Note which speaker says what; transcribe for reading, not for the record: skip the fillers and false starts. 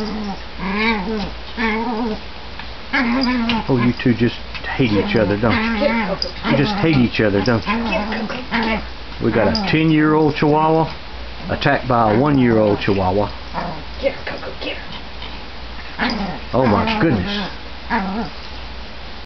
Speaker 1: Oh, you two just hate each other, don't you? You just hate each other, don't you? We got a 10-year-old Chihuahua attacked by a 1-year-old Chihuahua.
Speaker 2: Get her, Koko, get her.
Speaker 1: Oh my goodness.